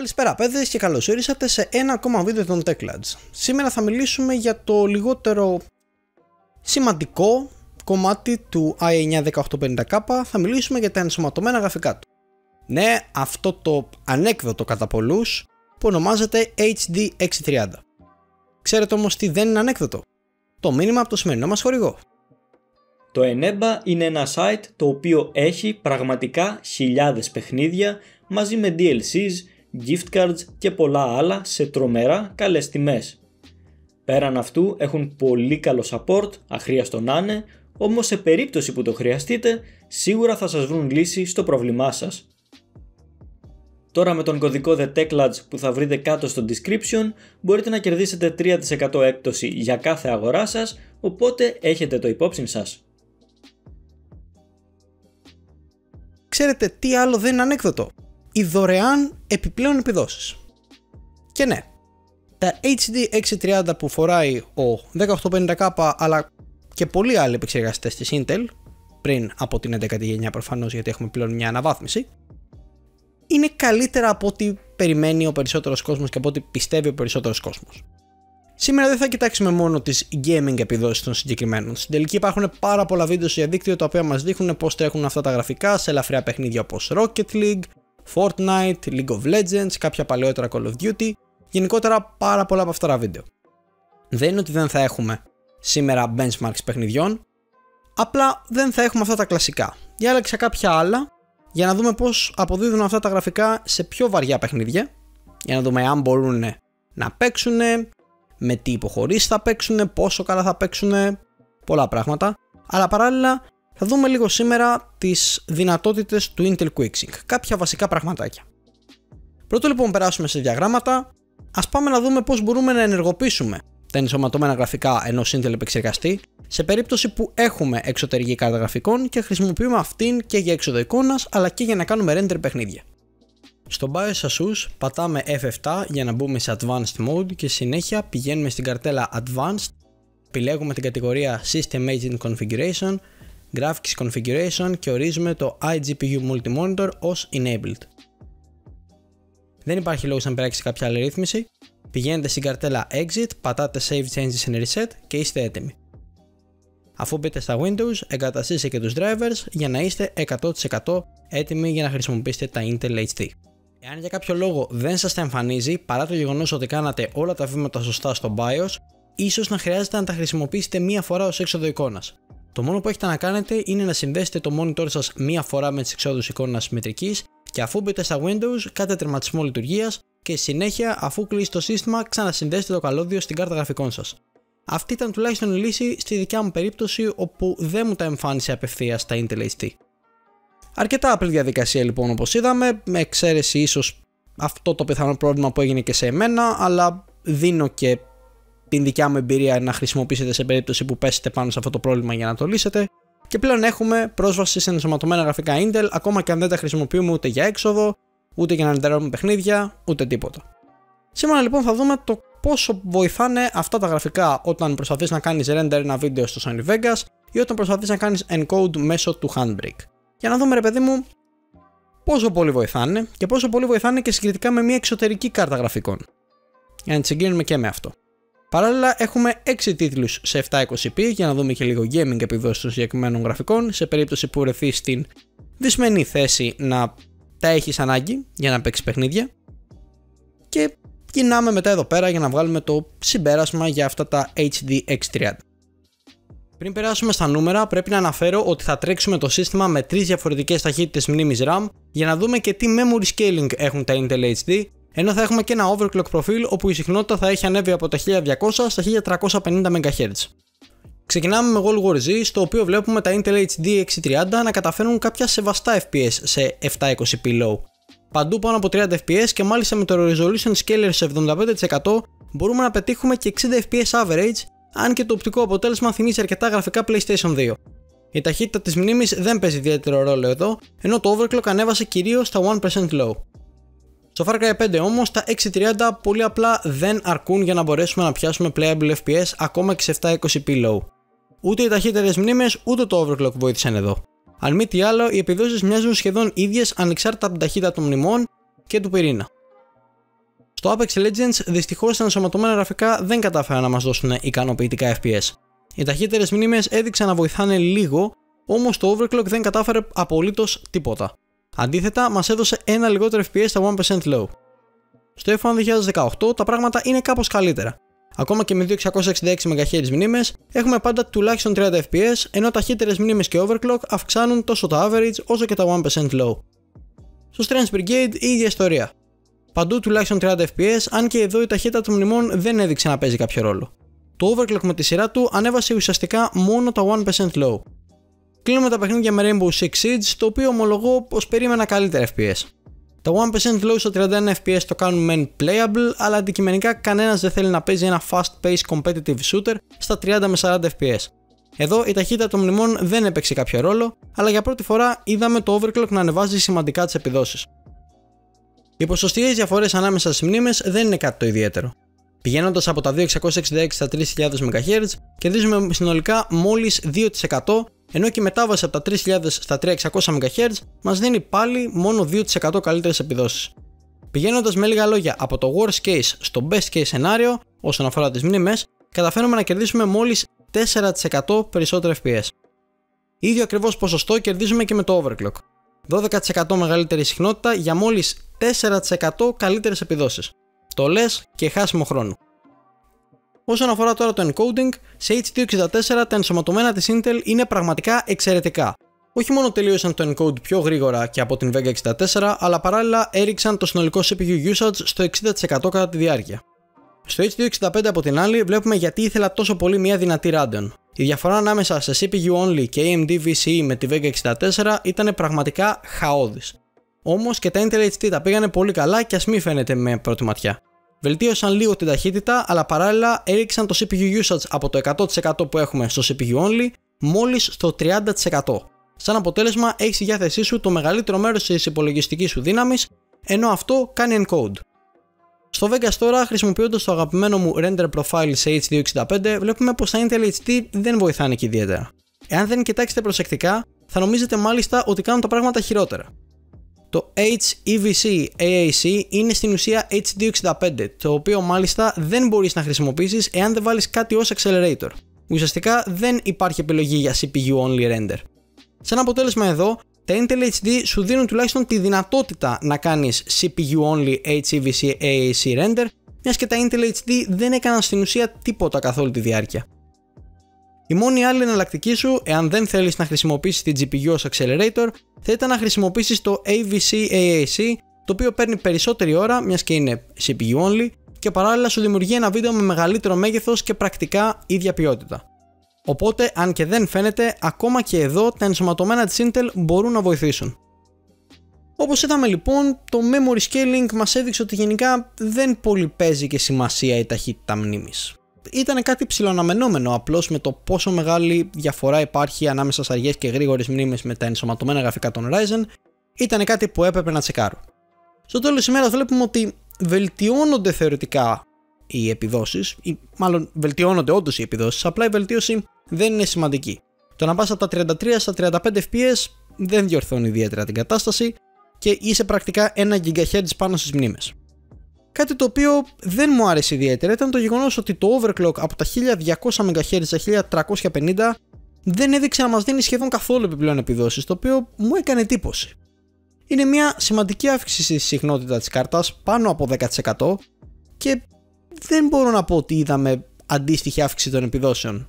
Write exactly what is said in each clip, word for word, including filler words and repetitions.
Καλησπέρα παιδες και καλώς ήρθατε σε ένα ακόμα βίντεο των TechLads. Σήμερα θα μιλήσουμε για το λιγότερο σημαντικό κομμάτι του άι έι νine δεκαοκτώ πενήντα κέι, θα μιλήσουμε για τα ενσωματωμένα γραφικά του. Ναι, αυτό το ανέκδοτο κατά πολλούς που ονομάζεται έιτς ντι εξακόσια τριάντα. Ξέρετε όμως τι δεν είναι ανέκδοτο? Το μήνυμα από το σημερινό μας χορηγό. Το Eneba είναι ένα site το οποίο έχει πραγματικά χιλιάδες παιχνίδια μαζί με ντι ελ σις, gift cards και πολλά άλλα σε τρομερά καλές τιμές. Πέραν αυτού έχουν πολύ καλό support, αχρίαστο να είναι, όμως σε περίπτωση που το χρειαστείτε σίγουρα θα σας βρουν λύση στο πρόβλημά σας. Τώρα με τον κωδικό TheTechLads που θα βρείτε κάτω στο description μπορείτε να κερδίσετε τρία τοις εκατό έκπτωση για κάθε αγορά σας, οπότε έχετε το υπόψη σας. Ξέρετε τι άλλο δεν είναι ανέκδοτο? Οι δωρεάν επιπλέον επιδόσεις. Και ναι, τα έιτς ντι εξακόσια τριάντα που φοράει ο δεκαοκτώ πενήντα κέι αλλά και πολλοί άλλοι επεξεργαστές της Intel πριν από την έντεκατη γενιά προφανώς, γιατί έχουμε πλέον μια αναβάθμιση, είναι καλύτερα από ό,τι περιμένει ο περισσότερος κόσμος και από ό,τι πιστεύει ο περισσότερος κόσμος. Σήμερα δεν θα κοιτάξουμε μόνο τις gaming επιδόσεις των συγκεκριμένων. Στην τελική υπάρχουν πάρα πολλά βίντεο στο διαδίκτυο τα οποία μας δείχνουν πώς τρέχουν αυτά τα γραφικά σε ελαφριά παιχνίδια όπως Rocket League, Fortnite, League of Legends, κάποια παλαιότερα Call of Duty, γενικότερα πάρα πολλά από αυτά τα βίντεο. Δεν είναι ότι δεν θα έχουμε σήμερα benchmarks παιχνιδιών, απλά δεν θα έχουμε αυτά τα κλασικά. Διάλεξα κάποια άλλα για να δούμε πώς αποδίδουν αυτά τα γραφικά σε πιο βαριά παιχνίδια, για να δούμε αν μπορούν να παίξουν, με τι υποχωρήσεις θα παίξουν, πόσο καλά θα παίξουν, πολλά πράγματα, αλλά παράλληλα θα δούμε λίγο σήμερα τις δυνατότητες του Intel QuickSync, κάποια βασικά πραγματάκια. Πρώτο λοιπόν περάσουμε σε διαγράμματα, ας πάμε να δούμε πώς μπορούμε να ενεργοποιήσουμε τα ενσωματωμένα γραφικά ενός Intel επεξεργαστή σε περίπτωση που έχουμε εξωτερική κάρτα γραφικών και χρησιμοποιούμε αυτήν και για έξοδο εικόνας αλλά και για να κάνουμε render παιχνίδια. Στο BIOS Asus πατάμε εφ επτά για να μπούμε σε Advanced Mode και συνέχεια πηγαίνουμε στην καρτέλα Advanced, επιλέγουμε την κατηγορία System Agent Configuration, Graphics Configuration και ορίζουμε το iGPU Multi-Monitor ως Enabled. Δεν υπάρχει λόγος να περάξει κάποια άλλη ρύθμιση, πηγαίνετε στην καρτέλα Exit, πατάτε Save Changes and Reset και είστε έτοιμοι. Αφού μπείτε στα Windows, εγκαταστήστε και τους drivers για να είστε εκατό τοις εκατό έτοιμοι για να χρησιμοποιήσετε τα Intel έιτς ντι. Εάν για κάποιο λόγο δεν σας τα εμφανίζει, παρά το γεγονός ότι κάνατε όλα τα βήματα σωστά στο BIOS, ίσως να χρειάζεται να τα χρησιμοποιήσετε μία φορά ως έξοδο εικόνας. Το μόνο που έχετε να κάνετε είναι να συνδέσετε το monitor σας μία φορά με τις εξόδους εικόνας συμμετρικής και αφού μπείτε στα Windows, κάντε τερματισμό λειτουργίας και συνέχεια, αφού κλείσει το σύστημα, ξανασυνδέστε το καλώδιο στην κάρτα γραφικών σας. Αυτή ήταν τουλάχιστον η λύση στη δικιά μου περίπτωση, όπου δεν μου τα εμφάνισε απευθείας τα Intel έιτς ντι. Αρκετά απλή διαδικασία λοιπόν, όπως είδαμε, με εξαίρεση ίσως αυτό το πιθανό πρόβλημα που έγινε και σε εμένα, αλλά δίνω και την δικιά μου εμπειρία να χρησιμοποιήσετε σε περίπτωση που πέσετε πάνω σε αυτό το πρόβλημα για να το λύσετε. Και πλέον έχουμε πρόσβαση σε ενσωματωμένα γραφικά Intel, ακόμα και αν δεν τα χρησιμοποιούμε ούτε για έξοδο, ούτε για να εντερώνουμε παιχνίδια, ούτε τίποτα. Σήμερα λοιπόν θα δούμε το πόσο βοηθάνε αυτά τα γραφικά όταν προσπαθείς να κάνεις render ένα βίντεο στο Sony Vegas ή όταν προσπαθείς να κάνεις encode μέσω του Handbrake. Για να δούμε ρε παιδί μου πόσο πολύ βοηθάνε και πόσο πολύ βοηθάνε και συγκριτικά με μια εξωτερική κάρτα γραφικών. Για να τις συγκρίνουμε και με αυτό. Παράλληλα έχουμε έξι τίτλους σε επτακόσια είκοσι πι για να δούμε και λίγο gaming επιδόσεις των συγκεκριμένων γραφικών σε περίπτωση που βρεθείς στην δυσμενή θέση να τα έχεις ανάγκη για να παίξεις παιχνίδια. Και γυρνάμε μετά εδώ πέρα για να βγάλουμε το συμπέρασμα για αυτά τα έιτς ντι εξακόσια τριάντα. Πριν περάσουμε στα νούμερα, πρέπει να αναφέρω ότι θα τρέξουμε το σύστημα με τρεις διαφορετικές ταχύτητες μνήμης RAM για να δούμε και τι memory scaling έχουν τα Intel έιτς ντι, ενώ θα έχουμε και ένα overclock προφίλ όπου η συχνότητα θα έχει ανέβει από τα χίλια διακόσια στα χίλια τριακόσια πενήντα MHz. Ξεκινάμε με World War Z, στο οποίο βλέπουμε τα Intel έιτς ντι εξακόσια τριάντα να καταφέρουν κάποια σεβαστά εφ πι ες σε επτακόσια είκοσι πι low. Παντού πάνω από τριάντα εφ πι ες και μάλιστα με το resolution scaler σε εβδομήντα πέντε τοις εκατό μπορούμε να πετύχουμε και εξήντα εφ πι ες average, αν και το οπτικό αποτέλεσμα θυμίζει αρκετά γραφικά PlayStation δύο. Η ταχύτητα της μνήμης δεν παίζει ιδιαίτερο ρόλο εδώ, ενώ το overclock ανέβασε κυρίως στα ένα τοις εκατό low. Στο Far Cry πέντε όμως τα εξακόσια τριάντα πολύ απλά δεν αρκούν για να μπορέσουμε να πιάσουμε playable εφ πι ες ακόμα και σε επτακόσια είκοσι πι low. Ούτε οι ταχύτερες μνήμες ούτε το overclock βοήθησαν εδώ. Αν μη τι άλλο, οι επιδόσεις μοιάζουν σχεδόν ίδιες ανεξάρτητα από την ταχύτητα των μνημών και του πυρήνα. Στο Apex Legends δυστυχώς τα ενσωματωμένα γραφικά δεν κατάφεραν να μας δώσουν ικανοποιητικά Εφ Πι Ες. Οι ταχύτερες μνήμες έδειξαν να βοηθάνε λίγο, όμως το overclock δεν κατάφερε απολύτως τίποτα. Αντίθετα, μας έδωσε ένα λιγότερο Εφ Πι Ες στα one percent low. Στο Εφ ουάν δύο χιλιάδες δεκαοκτώ τα πράγματα είναι κάπως καλύτερα. Ακόμα και με δύο χιλιάδες εξακόσια εξήντα έξι μεγαχέρτζ μνήμες έχουμε πάντα τουλάχιστον τριάντα Εφ Πι Ες, ενώ ταχύτερες μνήμες και overclock αυξάνουν τόσο το average όσο και τα one percent low. Στο Strange Brigade η ίδια ιστορία. Παντού τουλάχιστον τριάντα Εφ Πι Ες, αν και εδώ η ταχύτητα των μνημών δεν έδειξε να παίζει κάποιο ρόλο. Το overclock με τη σειρά του ανέβασε ουσιαστικά μόνο τα one percent low. Κλείνουμε τα παιχνίδια με Rainbow Six Siege, το οποίο ομολογώ πως περίμενα καλύτερα Εφ Πι Ες. Τα one percent low στο τριάντα ένα Εφ Πι Ες το κάνουν μεν playable, αλλά αντικειμενικά κανένας δεν θέλει να παίζει ένα fast-paced competitive shooter στα τριάντα με σαράντα Εφ Πι Ες. Εδώ η ταχύτητα των μνημών δεν έπαιξε κάποιο ρόλο, αλλά για πρώτη φορά είδαμε το overclock να ανεβάζει σημαντικά τις επιδόσεις. Οι ποσοστιαίες διαφορές ανάμεσα στις μνήμες δεν είναι κάτι το ιδιαίτερο. Πηγαίνοντας από τα δύο χιλιάδες εξακόσια εξήντα έξι στα τρεις χιλιάδες μεγαχέρτζ, κερδίζουμε συνολικά μόλις δύο τοις εκατό, ενώ και η μετάβαση από τα τρεις χιλιάδες στα τρεις χιλιάδες εξακόσια μεγαχέρτζ μας δίνει πάλι μόνο δύο τοις εκατό καλύτερες επιδόσεις. Πηγαίνοντας με λίγα λόγια από το worst case στο best case σενάριο, όσον αφορά τις μνήμες, καταφέρουμε να κερδίσουμε μόλις τέσσερα τοις εκατό περισσότερο Εφ Πι Ες. Ίδιο ακριβώς ποσοστό κερδίζουμε και με το overclock. δώδεκα τοις εκατό μεγαλύτερη συχνότητα για μόλις τέσσερα τοις εκατό καλύτερες επιδόσεις. Το λες και χάσιμο χρόνο. Όσον αφορά τώρα το encoding, σε έιτς δύο εξήντα τέσσερα τα ενσωματωμένα της Intel είναι πραγματικά εξαιρετικά. Όχι μόνο τελείωσαν το encode πιο γρήγορα και από την Vega εξήντα τέσσερα, αλλά παράλληλα έριξαν το συνολικό σι πι γιου usage στο εξήντα τοις εκατό κατά τη διάρκεια. Στο έιτς δύο εξήντα πέντε από την άλλη βλέπουμε γιατί ήθελα τόσο πολύ μια δυνατή Radeon. Η διαφορά ανάμεσα σε σι πι γιου only και έι εμ ντι βι σι ι με τη Vega εξήντα τέσσερα ήταν πραγματικά χαώδης. Όμως και τα Intel έιτς ντι τα πήγανε πολύ καλά και ας μην φαίνεται με πρώτη ματιά. Βελτίωσαν λίγο την ταχύτητα, αλλά παράλληλα έριξαν το σι πι γιου usage από το εκατό τοις εκατό που έχουμε στο σι πι γιου only μόλις στο τριάντα τοις εκατό. Σαν αποτέλεσμα έχεις στη διάθεσή σου το μεγαλύτερο μέρος της υπολογιστικής σου δύναμης, ενώ αυτό κάνει encode. Στο Vegas τώρα, χρησιμοποιώντας το αγαπημένο μου render profile σε έιτς δύο εξήντα πέντε, βλέπουμε πως τα Intel έιτς ντι δεν βοηθάνε και ιδιαίτερα. Εάν δεν κοιτάξετε προσεκτικά, θα νομίζετε μάλιστα ότι κάνουν τα πράγματα χειρότερα. Το έιτς ι βι σι έι έι σι είναι στην ουσία έιτς δύο εξήντα πέντε, το οποίο μάλιστα δεν μπορείς να χρησιμοποιήσεις εάν δεν βάλεις κάτι ως accelerator. Ουσιαστικά δεν υπάρχει επιλογή για σι πι γιου only render. Σαν αποτέλεσμα εδώ, τα Intel έιτς ντι σου δίνουν τουλάχιστον τη δυνατότητα να κάνεις σι πι γιου only έιτς ι βι σι έι έι σι render, μιας και τα Intel έιτς ντι δεν έκαναν στην ουσία τίποτα καθ' όλη τη διάρκεια. Η μόνη άλλη εναλλακτική σου, εάν δεν θέλεις να χρησιμοποιήσεις την τζι πι γιου ως accelerator, θα ήταν να χρησιμοποιήσεις το έι βι σι έι έι σι, το οποίο παίρνει περισσότερη ώρα, μιας και είναι σι πι γιου only, και παράλληλα σου δημιουργεί ένα βίντεο με μεγαλύτερο μέγεθος και πρακτικά ίδια ποιότητα. Οπότε, αν και δεν φαίνεται, ακόμα και εδώ τα ενσωματωμένα της Intel μπορούν να βοηθήσουν. Όπως είδαμε λοιπόν, το memory scaling μας έδειξε ότι γενικά δεν πολύ παίζει και σημασία η ταχύτητα μνήμης. Ήταν κάτι ψιλοαναμενόμενο απλώς με το πόσο μεγάλη διαφορά υπάρχει ανάμεσα σε αργές και γρήγορες μνήμες με τα ενσωματωμένα γραφικά των Ryzen, ήταν κάτι που έπρεπε να τσεκάρω. Στο τέλος της ημέρας βλέπουμε ότι βελτιώνονται θεωρητικά οι επιδόσεις, ή μάλλον βελτιώνονται όντως οι επιδόσεις, απλά η βελτίωση δεν είναι σημαντική. Το να πας από τα τριάντα τρία στα τριάντα πέντε Εφ Πι Ες δεν διορθώνει ιδιαίτερα την κατάσταση και είσαι πρακτικά ένα γιγαχέρτζ πάνω στις μνήμες. Κάτι το οποίο δεν μου άρεσε ιδιαίτερα ήταν το γεγονός ότι το overclock από τα χίλια διακόσια μεγαχέρτζ στα χίλια τριακόσια πενήντα δεν έδειξε να μας δίνει σχεδόν καθόλου επιπλέον επιδόσεις, το οποίο μου έκανε εντύπωση. Είναι μια σημαντική αύξηση στη συχνότητα της κάρτας, πάνω από δέκα τοις εκατό, και δεν μπορώ να πω ότι είδαμε αντίστοιχη αύξηση των επιδόσεων.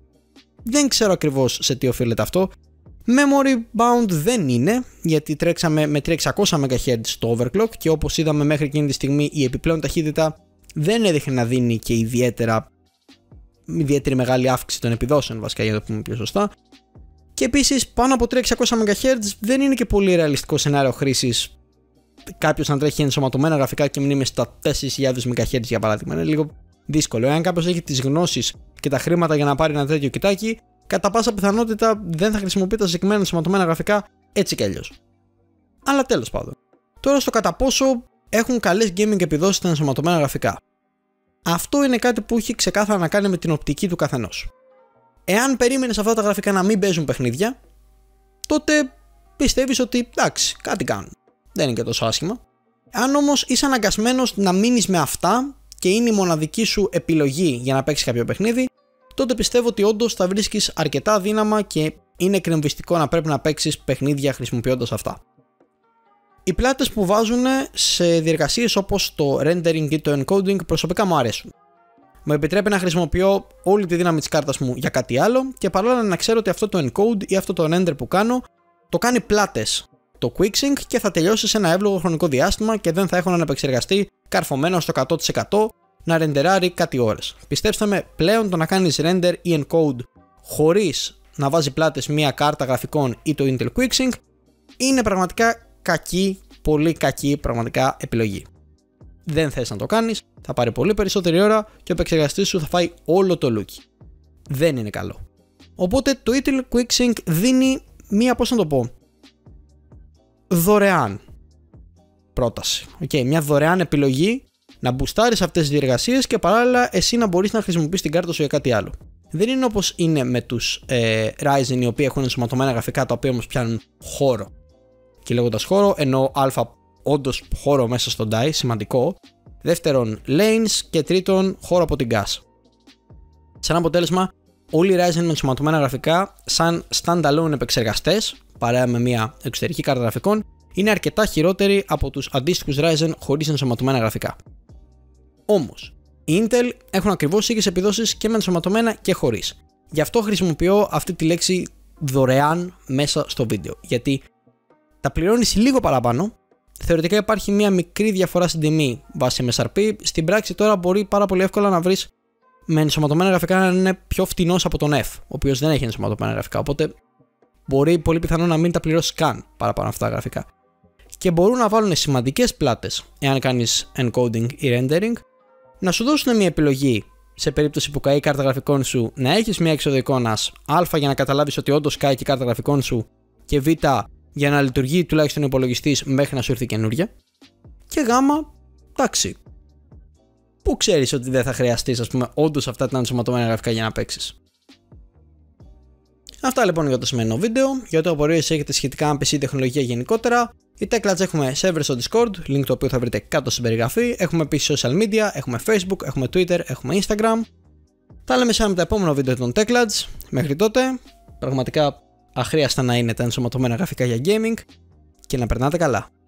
Δεν ξέρω ακριβώς σε τι οφείλεται αυτό. Memory bound δεν είναι, γιατί τρέξαμε με τρεις χιλιάδες εξακόσια μεγαχέρτζ στο overclock και όπως είδαμε μέχρι εκείνη τη στιγμή η επιπλέον ταχύτητα δεν έδειχνε να δίνει και ιδιαίτερα, ιδιαίτερη μεγάλη αύξηση των επιδόσεων, βασικά, για να το πούμε πιο σωστά. Και επίσης πάνω από τρεις χιλιάδες εξακόσια μεγαχέρτζ δεν είναι και πολύ ρεαλιστικό σενάριο χρήσης κάποιος να τρέχει ενσωματωμένα γραφικά και μνήμες στα τέσσερις χιλιάδες μεγαχέρτζ για παράδειγμα. Είναι λίγο δύσκολο. Εάν κάποιος έχει τις γνώσεις και τα χρήματα για να πάρει ένα τέτοιο κοιτάκι, κατά πάσα πιθανότητα δεν θα χρησιμοποιεί τα συγκεκριμένα ενσωματωμένα γραφικά έτσι κι αλλιώς. Αλλά τέλος πάντων. Τώρα στο κατά πόσο έχουν καλές gaming επιδόσεις τα ενσωματωμένα γραφικά. Αυτό είναι κάτι που έχει ξεκάθαρα να κάνει με την οπτική του καθενός. Εάν περίμενες αυτά τα γραφικά να μην παίζουν παιχνίδια, τότε πιστεύεις ότι εντάξει, κάτι κάνουν. Δεν είναι και τόσο άσχημα. Αν όμως είσαι αναγκασμένος να μείνεις με αυτά και είναι η μοναδική σου επιλογή για να παίξεις κάποιο παιχνίδι, τότε πιστεύω ότι όντως θα βρίσκεις αρκετά δύναμα και είναι εκνευριστικό να πρέπει να παίξεις παιχνίδια χρησιμοποιώντας αυτά. Οι πλάτες που βάζουν σε διεργασίες όπως το rendering ή το encoding προσωπικά μου αρέσουν. Μου επιτρέπει να χρησιμοποιώ όλη τη δύναμη της κάρτας μου για κάτι άλλο και παρόλα να ξέρω ότι αυτό το encode ή αυτό το render που κάνω το κάνει πλάτες το QuickSync και θα τελειώσει σε ένα εύλογο χρονικό διάστημα και δεν θα έχω να επεξεργαστεί καρφωμένο στο εκατό τοις εκατό να ρεντεράρει κάτι ώρες. Πιστέψτε με, πλέον το να κάνεις render ή encode χωρίς να βάζει πλάτες μια κάρτα γραφικών ή το Intel QuickSync είναι πραγματικά κακή, πολύ κακή πραγματικά επιλογή. Δεν θες να το κάνεις, θα πάρει πολύ περισσότερη ώρα και ο επεξεργαστής σου θα φάει όλο το λούκι. Δεν είναι καλό. Οπότε το Intel QuickSync δίνει μία, πώς να το πω, δωρεάν πρόταση. Okay, μια δωρεάν επιλογή να μπουστάρεις αυτές τις διεργασίες και παράλληλα εσύ να μπορείς να χρησιμοποιείς την κάρτα σου για κάτι άλλο. Δεν είναι όπως είναι με τους ε, Ryzen οι οποίοι έχουν ενσωματωμένα γραφικά τα οποία όμως πιάνουν χώρο. Και λέγοντας χώρο εννοώ α όντως χώρο μέσα στο die, σημαντικό. Δεύτερον lanes και τρίτον χώρο από την gas. Σαν αποτέλεσμα όλοι οι Ryzen με ενσωματωμένα γραφικά σαν standalone επεξεργαστές παρέα με μια εξωτερική κάρτα γραφικών είναι αρκετά χειρότεροι από τους αντίστοιχους Ryzen χωρίς ενσωματωμένα γραφικά. Όμως, οι Intel έχουν ακριβώς ίδιες επιδόσεις και με ενσωματωμένα και χωρίς. Γι' αυτό χρησιμοποιώ αυτή τη λέξη δωρεάν μέσα στο βίντεο. Γιατί τα πληρώνεις λίγο παραπάνω, θεωρητικά υπάρχει μια μικρή διαφορά στην τιμή βάσει εμ ες αρ πι. Στην πράξη τώρα μπορεί πάρα πολύ εύκολα να βρεις με ενσωματωμένα γραφικά να είναι πιο φτηνός από τον F, ο οποίος δεν έχει ενσωματωμένα γραφικά. Οπότε μπορεί πολύ πιθανό να μην τα πληρώσεις καν παραπάνω αυτά τα γραφικά. Και μπορούν να βάλουν σημαντικές πλάτες, εάν κάνεις encoding ή rendering, να σου δώσουν μια επιλογή σε περίπτωση που καεί η κάρτα γραφικών σου, να έχεις μια έξοδο εικόνας α για να καταλάβεις ότι όντως καεί και η κάρτα γραφικών σου και β για να λειτουργεί τουλάχιστον ο υπολογιστής μέχρι να σου έρθει καινούρια. Και γ, εντάξει. Πού ξέρεις ότι δεν θα χρειαστείς, ας πούμε, όντως αυτά τα ενσωματωμένα γραφικά για να παίξεις. Αυτά λοιπόν για το σημερινό βίντεο. Για ό,τι απορίες έχετε σχετικά με πι σι τεχνολογία γενικότερα, η TechLads έχουμε server στο Discord, link το οποίο θα βρείτε κάτω στην περιγραφή. Έχουμε επίσης social media, έχουμε Facebook, έχουμε Twitter, έχουμε Instagram. Τα λέμε σε ένα με τα επόμενα βίντεο των TechLads. Μέχρι τότε, πραγματικά αχρίαστα να είναι τα ενσωματωμένα γραφικά για gaming και να περνάτε καλά.